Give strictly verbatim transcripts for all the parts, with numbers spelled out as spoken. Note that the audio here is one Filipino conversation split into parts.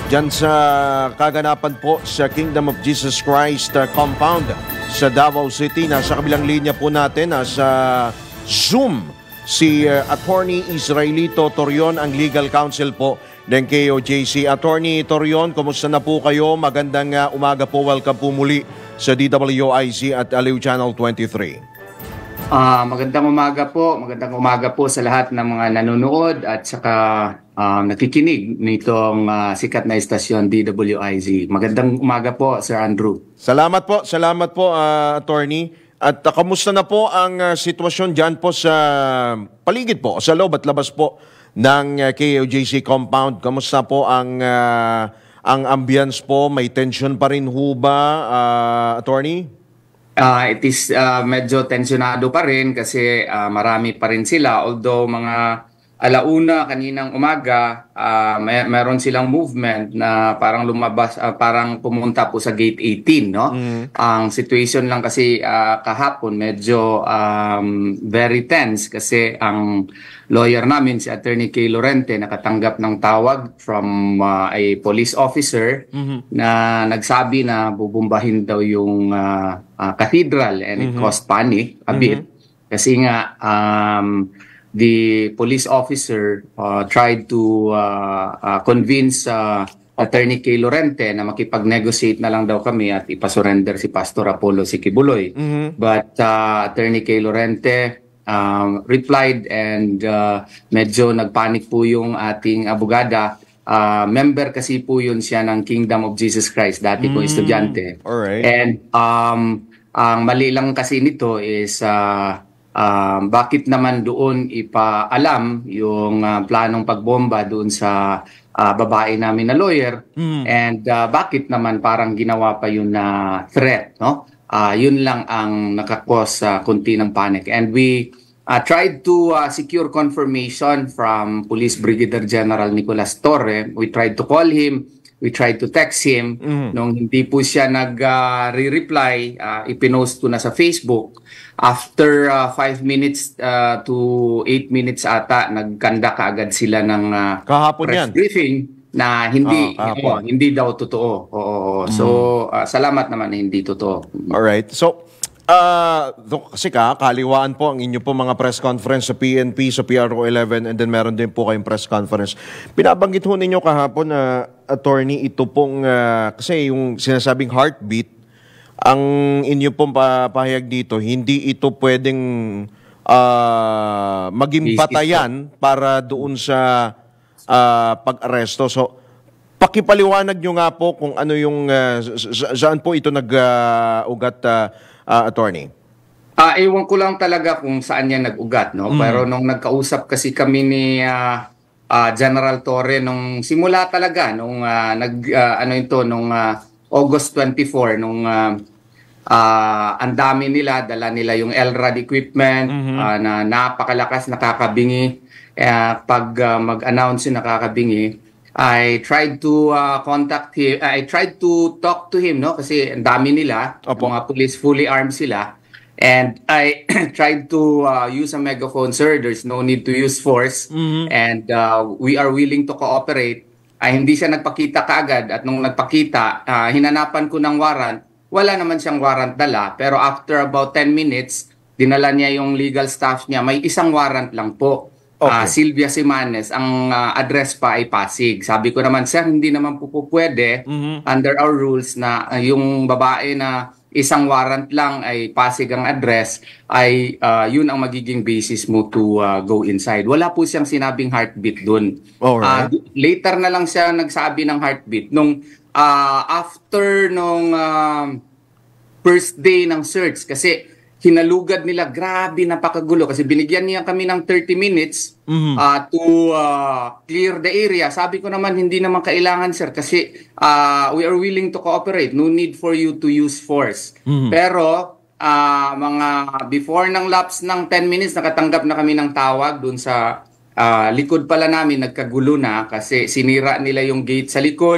dyan sa kaganapan po sa Kingdom of Jesus Christ uh, compound sa Davao City. Nasa kabilang linya po natin, nasa Zoom, si uh, Attorney Israelito Torion, ang legal counsel po ng K O J C. Attorney Torion, kumusta na po kayo? Magandang uh, umaga po. Welcome po muli sa D W I Z at Aliw Channel twenty-three. Uh, magandang umaga po. Magandang umaga po sa lahat ng mga nanonood at saka um, nakikinig nitong uh, sikat na istasyon D W I Z. Magandang umaga po, Sir Andrew. Salamat po. Salamat po, uh, Attorney. At uh, kamusta na po ang uh, sitwasyon dyan po sa paligid po, sa loob at labas po ng uh, K O J C compound? Kamusta po ang, uh, ang ambience po? May tension pa rin ho ba, uh, Attorney? Uh, it is uh, medyo tensyonado pa rin kasi uh, marami pa rin sila. Although mga alauna kaninang umaga, uh, may meron silang movement na parang lumabas, uh, parang pumunta po sa gate eighteen. No? Mm. Ang situation lang kasi uh, kahapon medyo um, very tense kasi ang lawyer namin, si Attorney Kay Lorente, nakatanggap ng tawag from uh, a police officer mm-hmm. na nagsabi na bubumbahin daw yung uh, uh, cathedral and mm-hmm. it caused panic a mm-hmm. bit. Kasi nga, um, the police officer uh, tried to uh, uh, convince uh, Attorney Kay Lorente na makipag-negotiate na lang daw kami at ipasurrender si Pastor Apollo Sikibuloy. Mm-hmm. But uh, Attorney Kay Lorente Um, replied and uh, medyo nagpanik po yung ating abogada. Uh, member kasi po yun siya ng Kingdom of Jesus Christ, dati mm. po estudyante. Alright. And um, ang mali lang kasi nito is uh, uh, bakit naman doon ipaalam yung uh, planong pagbomba doon sa uh, babae namin na lawyer mm. and uh, bakit naman parang ginawa pa yun na threat, no? Uh, yun lang ang nakakos sa uh, kunti ng panic. And we uh, tried to uh, secure confirmation from Police Brigadier General Nicolas Torre. We tried to call him. We tried to text him. Mm-hmm. Nung hindi po siya nag-re-reply, uh, uh, ipinost ko na sa Facebook. After uh, five minutes uh, to eight minutes ata, nagkanda kaagad sila ng uh, Kahapon press yan. briefing. Na hindi oh, oh, hindi daw totoo. Oo. Mm. So uh, salamat naman na hindi totoo. All right. So uh kasi ka kaliwaan po ang inyo po mga press conference sa P N P, sa P R O eleven, and then meron din po kayong press conference. Binabanggit ho ninyo kahapon na uh, attorney, ito pong uh, kasi yung sinasabing heartbeat, ang inyo pong pahayag dito, hindi ito pwedeng uh, maging batayan para doon sa Uh, pag-aresto. So, pakipaliwanag nyo nga po kung ano yung, uh, saan po ito nag-ugat, uh, uh, attorney? Uh, ewan ko lang talaga kung saan niya nag-ugat, no? Mm. Pero nung nagkausap kasi kami ni uh, uh, General Torre, nung simula talaga, nung uh, nag, uh, ano ito, nung uh, August twenty-fourth, nung uh, uh, ang dami nila, dala nila yung L R A D equipment, mm-hmm. uh, na napakalakas, nakakabingi. Uh, pag uh, mag-announce yung nakakabingi, I tried to uh, contact him, I tried to talk to him, no? Kasi ang dami nila, Opo. mga police, fully armed sila. And I tried to uh, use a megaphone, sir, there's no need to use force. Mm-hmm. And uh, we are willing to cooperate. Ay, hindi siya nagpakita kaagad. At nung nagpakita, uh, hinanapan ko ng warrant. Wala naman siyang warrant dala. Pero after about ten minutes, dinala niya yung legal staff niya. May isang warrant lang po. Okay. Uh, Sylvia Simanes, ang uh, address pa ay Pasig. Sabi ko naman, sir, hindi naman po po pwede mm-hmm. under our rules na uh, yung babae na isang warrant lang ay Pasig ang address, ay uh, yun ang magiging basis mo to uh, go inside. Wala po siyang sinabing heartbeat dun. Alright. Uh, later na lang siya nagsabi ng heartbeat. Nung uh, after nung uh, first day ng search, kasi hinalugad nila, grabe, napakagulo. Kasi binigyan niya kami ng thirty minutes mm-hmm. uh, to uh, clear the area. Sabi ko naman, hindi naman kailangan, sir, kasi uh, we are willing to cooperate. No need for you to use force. Mm-hmm. Pero, uh, mga before ng lapse ng ten minutes, nakatanggap na kami ng tawag dun sa uh, likod pala namin, nagkagulo na kasi sinira nila yung gate sa likod.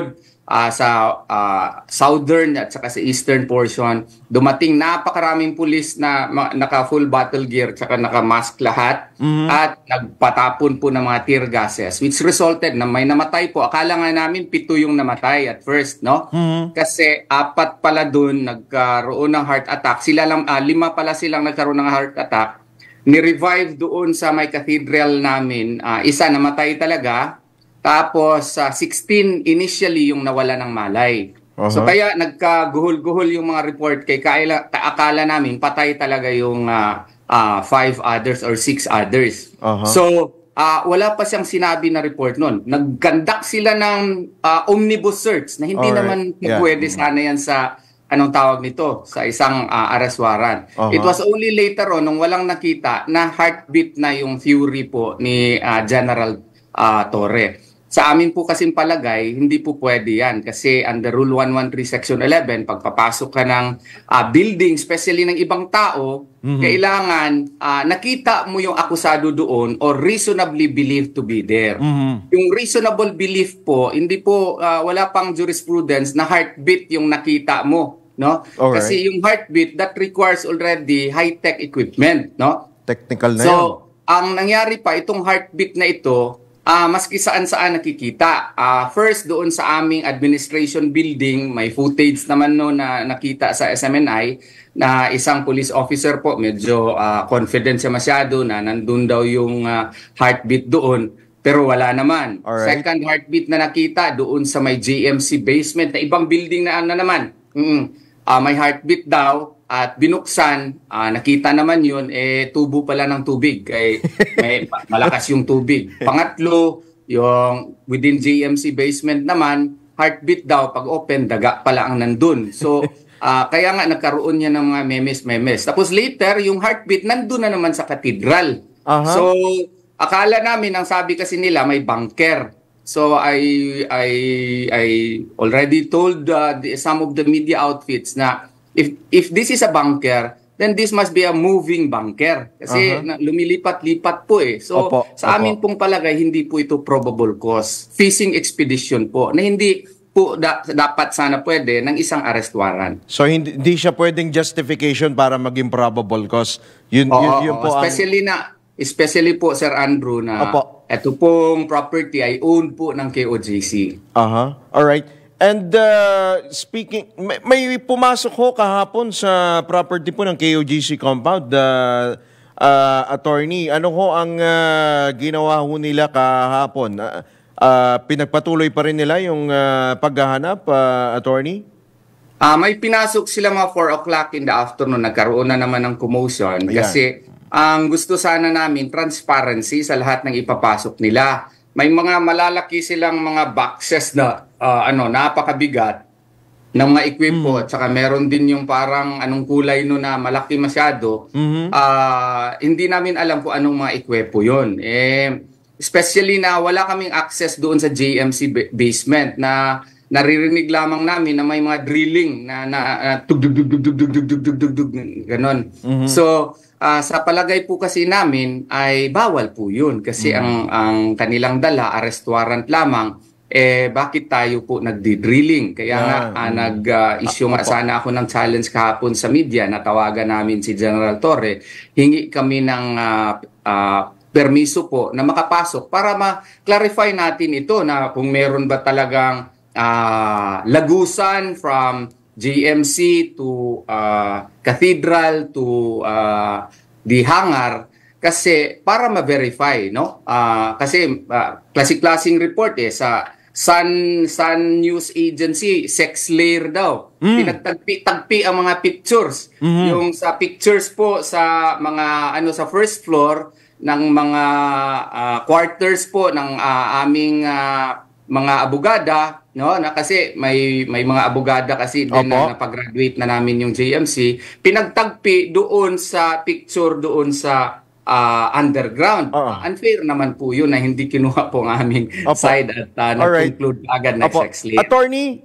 ah, sa ah, southern at saka sa eastern portion, dumating napakaraming pulis na ma- naka full battle gear tsaka naka mask lahat at nagpatapon po ng mga tear gases, which resulted na may namatay po. Akala nga namin pito yung namatay at first, no? Kasi apat pala dun nagkaroon ng heart attack. Sila lang, ah, lima pala silang nagkaroon ng heart attack. Ni-revive doon sa may cathedral namin. Ah, isa namatay talaga. Tapos sa sixteen initially yung nawala ng malay. So Uh-huh. kaya nagkaguhol-guhol yung mga report kay kaila, akala namin patay talaga yung ah, ah, five others or six others. Uh-huh. So ah, wala pa siyang sinabi na report noon. Nag-conduct sila ng ah, omnibus search na hindi Alright. naman Yeah. pwede sana yan sa anong tawag nito, sa isang ah, arrest warrant. Uh-huh. It was only later on nung walang nakita na heartbeat na yung fury po ni ah, General ah, Torre. Sa amin po kasing palagay, hindi po pwede yan kasi under Rule one thirteen Section eleven, pagpapasok ka ng ah, building, especially ng ibang tao, kailangan ah, nakita mo yung akusado doon or reasonably believed to be there. Yung reasonable belief po, hindi po, ah, wala pang jurisprudence na heartbeat yung nakita mo. No? Alright. Kasi yung heartbeat, that requires already high-tech equipment. No? Technical na So, yun. ang nangyari pa, itong heartbeat na ito, ah maski saan-saan nakikita. Ah first, doon sa aming administration building, may footage naman no na nakita sa S M N I na isang police officer po, medyo ah, confident siya masyado na nandun daw yung ah, heartbeat doon. Pero wala naman. Alright. Second heartbeat na nakita doon sa may G M C basement na ibang building na ano naman. Mm, ah, may heartbeat daw. At binuksan, ah, nakita naman yun, eh, tubo pala ng tubig. Eh, may pa- malakas yung tubig. Pangatlo, yung within G M C basement naman, heartbeat daw, pag open, daga pala ang nandun. So, ah, kaya nga nagkaroon niya ng mga memes-memes. Tapos later, yung heartbeat nandun na naman sa cathedral. Aha. So, akala namin, ang sabi kasi nila, may bunker. So, I, I, I already told uh, the, some of the media outfits na If if this is a bunker, then this must be a moving bunker. Kasi Uh-huh. na- lumilipat-lipat po eh. So Opo, sa opo. amin pong palagay, hindi po ito probable cause. Fishing expedition po na hindi po da- dapat sana pwede ng isang arrest warrant. So hindi, hindi siya pwedeng justification para maging probable cause. Yun, yun, Oo, yun oo. po ang... especially na especially po Sir Andrew na Opo. ito pong property ay owned po ng K O J C. Aha. All right. And uh, speaking, may, may pumasok ho kahapon sa property po ng K O G C compound, uh, uh, attorney. Ano ho ang uh, ginawa ho nila kahapon? Uh, uh, pinagpatuloy pa rin nila yung uh, paghahanap, uh, attorney? Ah, may pinasok sila mga four o'clock in the afternoon. Nagkaroon na naman ng commotion. Ayan. Kasi ang gusto sana namin, transparency sa lahat ng ipapasok nila. May mga malalaki silang mga boxes na ah, ano, napakabigat ng mga equipo. Mm. Tsaka meron din yung parang anong kulay no na malaki masyado. Mhm. Ah, hindi namin alam kung anong mga equipo yun. Eh, especially na wala kaming access doon sa J M C ba- basement na naririnig lamang namin na may mga drilling na na uh, tugdug dug dug dug dug dug dug dug dug dug ganon. So ah, sa palagay po kasi namin ay bawal po 'yun kasi ang ang kanilang dala arrest warrant lamang. Eh bakit tayo po nagdi-drilling? Kaya nga Yeah. ah, nag-issue nga sana ako ng challenge kahapon sa media, natawagan namin si General Torre, hingi kami ng ah, ah, permiso po na makapasok para ma-clarify natin ito na kung meron ba talagang ah, lagusan from G M C to ah, Cathedral to ah, the hangar kasi para ma-verify, no? Ah, kasi ah, klase-klaseng report eh sa Sun Sun News Agency, sex layer daw. Pinagtagpi-tagpi ang mga pictures. Yung sa pictures po sa mga ano sa first floor ng mga ah, quarters po ng ah, aming ah, mga abogada, no, na kasi may may mga abogada kasi din Opo. na napag-graduate na namin yung J M C, pinagtagpi doon sa picture doon sa ah, underground. Oo. Unfair naman po yun na hindi kinuha po ang aming Opo. side at uh, Alright. nag-conclude agad na Apo, sex slave. attorney,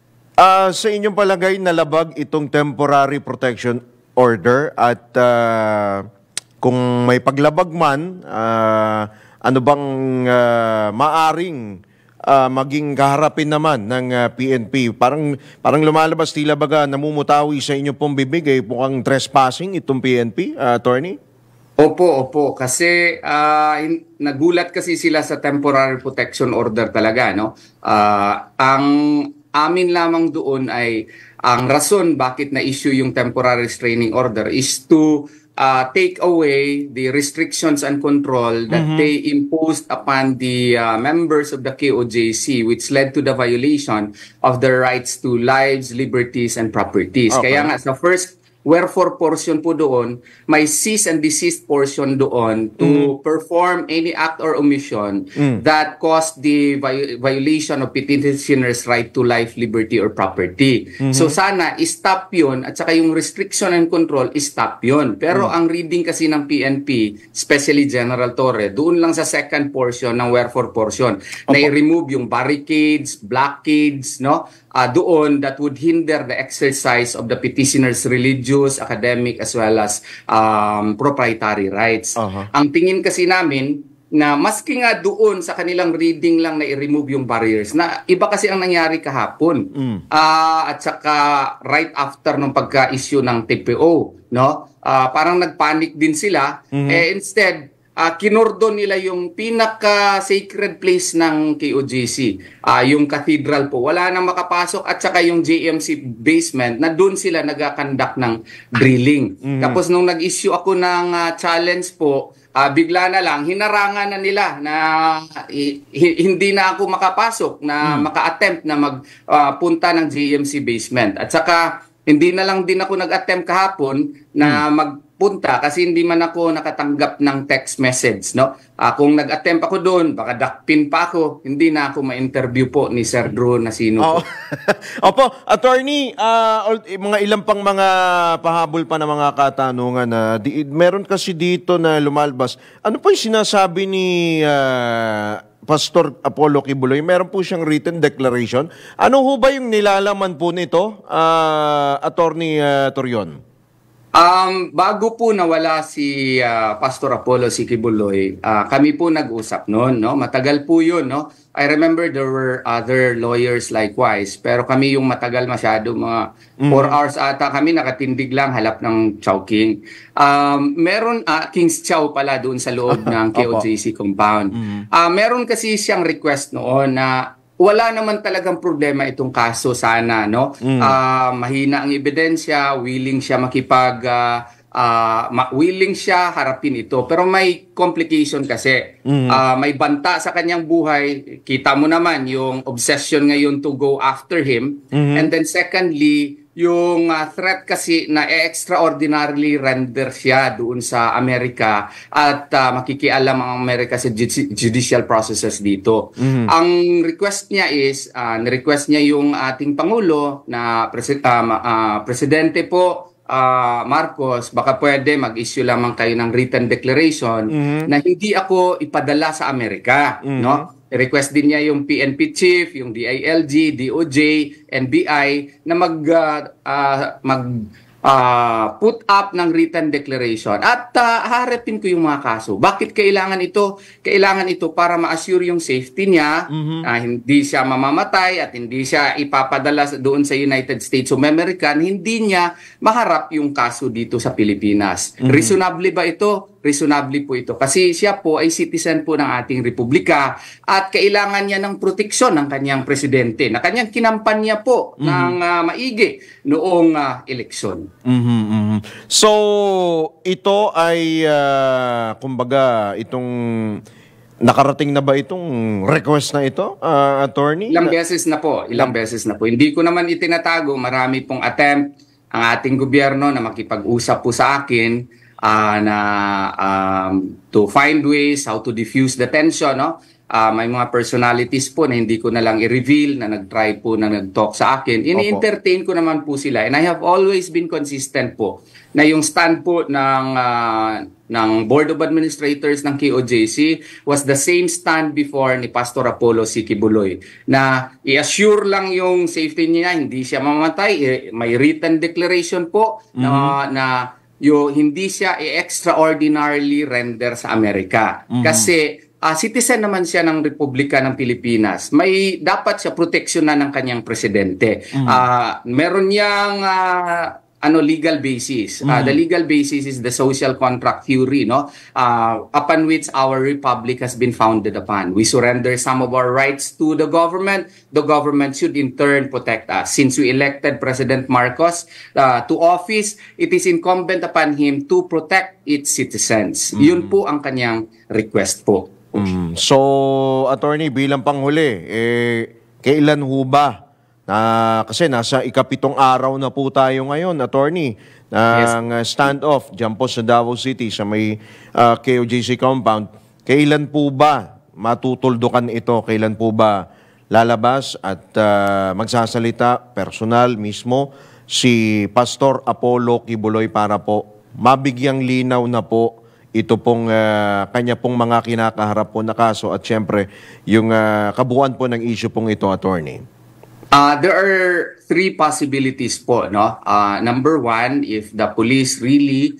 ah, sa inyong palagay nalabag itong temporary protection order at ah, kung may paglabag man, ah, ano bang ah, maaring ah, maging kaharapin naman ng ah, P N P. Parang, parang lumalabas tila baga namumutawi sa inyo pong bibig, eh, mukhang trespassing itong P N P, ah, attorney? Opo, opo. Kasi ah, in- nagulat kasi sila sa temporary protection order talaga, no? Ah, ang amin lamang doon ay ang rason bakit na-issue yung temporary restraining order is to ah, take away the restrictions and control that they imposed upon the ah, members of the K O J C, which led to the violation of their rights to lives, liberties, and properties. Okay. Kaya nga sa first wherefore portion po doon, may cease and desist portion doon to perform any act or omission that caused the vi- violation of petitioner's right to life, liberty, or property. So sana stop yun at saka yung restriction and control stop yun. Pero ang reading kasi ng P N P, especially General Torre, doon lang sa second portion ng wherefore portion, na i-remove yung barricades, blockades, no? Uh, doon that would hinder the exercise of the petitioner's religious, academic, as well as um, proprietary rights. Uh-huh. Ang tingin kasi namin na maski nga doon sa kanilang reading lang na i-remove yung barriers, na iba kasi ang nangyari kahapon. Mm. Ah, at saka right after nung pagka-issue ng T P O, no? Ah, parang nagpanic din sila. Eh instead, Uh, kinordon nila yung pinaka-sacred place ng K O J C, uh, yung cathedral po. Wala nang makapasok at saka yung J M C basement na doon sila nag-conduct ng drilling. Mm-hmm. Tapos nung nag-issue ako ng uh, challenge po, uh, bigla na lang, hinarangan na nila na hi- hindi na ako makapasok, na mm. maka-attempt na magpunta uh, ng J M C basement. At saka hindi na lang din ako nag-attempt kahapon na mm. mag punta kasi hindi man ako nakatanggap ng text message, no? Uh, kung nag-attempt ako doon, baka dakpin pa ako, hindi na ako ma-interview po ni Sir Drew na sino po. Oh. Opo, attorney, uh, mga ilang pang mga pahabol pa na mga katanungan na di, meron kasi dito na lumalabas. Ano po yung sinasabi ni uh, Pastor Apollo Kibuloy? Meron po siyang written declaration. Ano ho ba yung nilalaman po nito, uh, Attorney uh, Torion? Um, bago po nawala si uh, Pastor Apollo si Kibuloy, uh, kami po nag-usap noon, no? Matagal po 'yun, no? I remember there were other lawyers likewise, pero kami yung matagal masyado, mga four mm. hours ata kami nakatindig lang halap ng Chowking. Um, meron uh, King's Chow pala doon sa loob ng K O J C compound. Mm. Uh, meron kasi siyang request noon na wala naman talagang problema itong kaso sana, no? Mm. Uh, mahina ang ebidensya, willing siya makipag uh, uh, ma- willing siya harapin ito. Pero may complication kasi. Mm. Uh, may banta sa kanyang buhay. Kita mo naman yung obsession ngayon to go after him. Mm-hmm. And then secondly, yung uh, threat kasi na extraordinarily render siya doon sa Amerika at uh, makikialam ang Amerika sa judi- judicial processes dito. Mm-hmm. Ang request niya is, uh, na-request niya yung ating Pangulo na presi- uh, uh, Presidente po, uh, Marcos, baka pwede mag-issue lamang kayo ng written declaration mm-hmm. na hindi ako ipadala sa Amerika, mm-hmm. no? Request din niya yung P N P chief, yung D I L G, D O J, N B I na mag uh, uh, mag uh, put up ng written declaration at uh, harapin ko yung mga kaso. Bakit kailangan ito? Kailangan ito para ma-assure yung safety niya, mm-hmm. uh, hindi siya mamamatay at hindi siya ipapadala doon sa United States of America, hindi niya maharap yung kaso dito sa Pilipinas. Mm-hmm. Reasonable ba ito? Reasonably po ito. Kasi siya po ay citizen po ng ating republika at kailangan niya ng proteksyon ng kanyang presidente na kanyang kinampanya po mm-hmm. ng uh, maigi noong uh, eleksyon. Mm-hmm, mm-hmm. So, ito ay, uh, kumbaga, itong nakarating na ba itong request na ito, uh, attorney? Ilang beses na po. Ilang beses na po. Hindi ko naman itinatago. Marami pong attempt ang ating gobyerno na makipag-usap po sa akin Uh, na um, to find ways how to diffuse the tension, no? Uh, may mga personalities po na hindi ko na lang i-reveal na nag-try po na nag-talk sa akin. Ini-entertain ko naman po sila and I have always been consistent po na yung stand po ng uh, ng Board of Administrators ng K O J C was the same stand before ni Pastor Apollo C. Kibuloy na i-assure lang yung safety niya, hindi siya mamamatay, eh, may written declaration po mm-hmm. na na yung hindi siya i-extraordinarily render sa Amerika. Mm-hmm. Kasi uh, citizen naman siya ng Republika ng Pilipinas, may dapat siya proteksyonan ng kanyang presidente. Mm. Uh, meron niyang uh, ano legal basis. Uh, the legal basis is the social contract theory, no? Uh, upon which our republic has been founded upon. We surrender some of our rights to the government. The government should in turn protect us. Since we elected President Marcos uh, to office, it is incumbent upon him to protect its citizens. Mm. Yun po ang kanyang request po. Mm. So, Attorney, bilang panghuli, eh, kailan ho ba? Uh, kasi nasa ikapitong araw na po tayo ngayon, Attorney, ng yes. standoff dyan po sa Davao City sa may uh, K O J C compound. Kailan po ba matutuldukan ito? Kailan po ba lalabas at uh, magsasalita personal mismo si Pastor Apollo Quiboloy para po mabigyang linaw na po ito pong uh, kanya pong mga kinakaharap po na kaso at syempre yung uh, kabuuan po ng issue pong ito, Attorney? Uh, there are three possibilities po, no? Uh, number one, if the police really,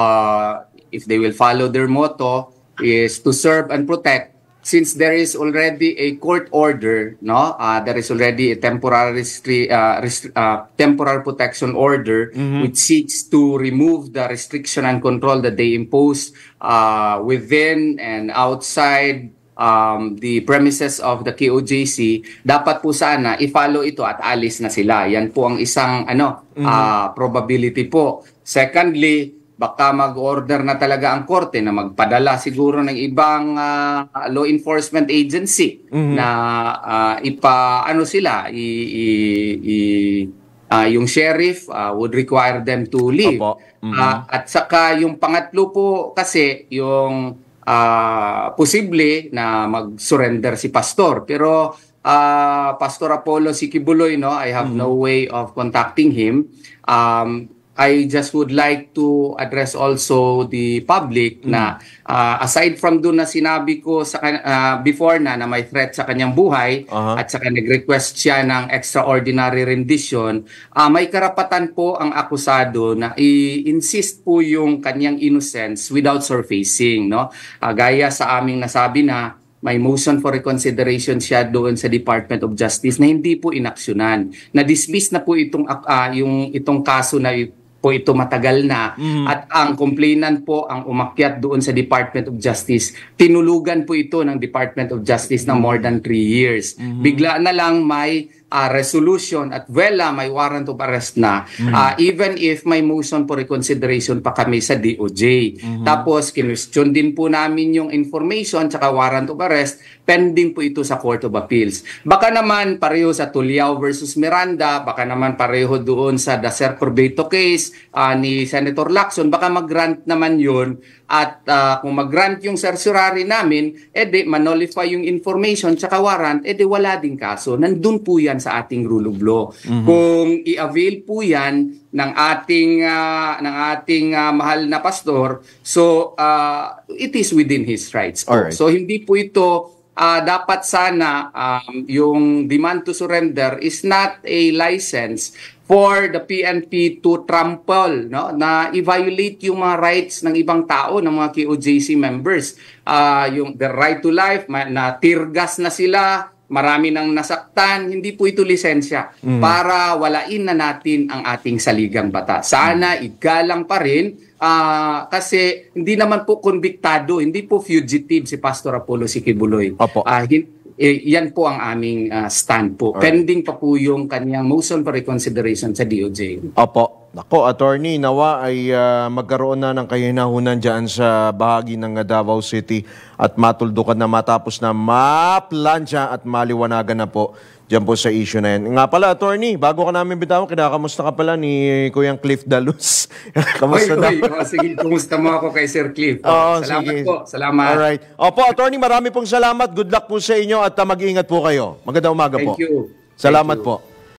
uh, if they will follow their motto, is to serve and protect. Since there is already a court order, no? Uh, there is already a temporary restri- uh, rest- uh, temporary protection order, mm-hmm. which seeks to remove the restriction and control that they impose uh, within and outside um, the premises of the K O J C. Dapat po sana i-follow ito at alis na sila. Yan po ang isang ano mm-hmm. uh, probability po. Secondly, baka mag-order na talaga ang korte na magpadala siguro ng ibang uh, law enforcement agency mm-hmm. na uh, ipa ano sila i, i, i uh, yung sheriff uh, would require them to leave. Mm-hmm. Uh, at saka yung pangatlo po kasi yung uh, posible na mag-surrender si pastor, pero uh, Pastor Apollo Quiboloy, no, I have mm-hmm. no way of contacting him. um I just would like to address also the public mm. na uh, aside from doon na sinabi ko sa uh, before na na may threat sa kanyang buhay uh-huh. at saka nag-request siya ng extraordinary rendition, uh, may karapatan po ang akusado na i-insist po yung kanyang innocence without surfacing, no? Uh, gaya sa aming nasabi na may motion for reconsideration siya doon sa Department of Justice na hindi po inaksyonan. Na-dismiss na po itong uh, yung itong kaso na po ito matagal na mm. at ang complainant po ang umakyat doon sa Department of Justice. Tinulugan po ito ng Department of Justice ng more than three years. Mm-hmm. Bigla na lang may uh, resolution at wala may warrant of arrest na mm-hmm. uh, even if may motion for reconsideration pa kami sa D O J. Mm-hmm. Tapos kinwestiyon din po namin yung information tsaka warrant of arrest, pending po ito sa Court of Appeals. Baka naman pareho sa Tuliao versus Miranda, baka naman pareho doon sa Dacer Corbeto case uh, ni Senator Lacson, baka mag-grant naman yun. At uh, kung mag-grant yung certiorari namin, edi manolify yung information tsaka warrant, edi wala ding kaso. Nandun po yan sa ating rule of law. Mm-hmm. Kung i-avail po yan ng ating uh, ng ating uh, mahal na pastor, so uh, it is within his rights po. Alright. So hindi po ito uh, dapat sana um, yung demand to surrender is not a license for the P N P to trample, no, na i-violate yung mga rights ng ibang tao, ng mga K O J C members. Uh, yung the right to life, na tirgas na sila, marami nang nasaktan, hindi po ito lisensya mm. para walain na natin ang ating saligang batas. Sana mm. igalang pa rin uh, kasi hindi naman po konbiktado, hindi po fugitive si Pastor Apollo Quiboloy. Opo. Uh, Eh, yan po ang aming uh, stand po. Alright. Pending pa po yung kanyang motion for reconsideration sa D O J. Opo. Ako, Attorney, nawa ay uh, magkaroon na ng kahinahunan dyan sa bahagi ng Davao City at matuldukan na matapos na maplansya at maliwanagan na po dyan po sa issue na yan. Nga pala, Attorney, bago ka namin bitawan, kinakamusta ka pala ni Kuyang Cliff Dalus. Kamusta na? Oy, oy, oh, sige, kumusta mo ako kay Sir Cliff. Oh, salamat sige. po, salamat. Alright. Opo, Attorney, marami pong salamat. Good luck po sa inyo at uh, mag-iingat po kayo. Magandang umaga Thank po. You. Salamat Thank you. po.